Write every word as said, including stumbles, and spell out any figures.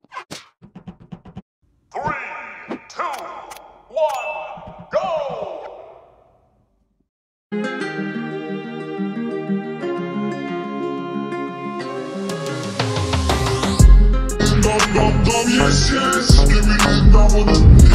Three, two, one, go! Dum dum dum, yes yes, give me the double.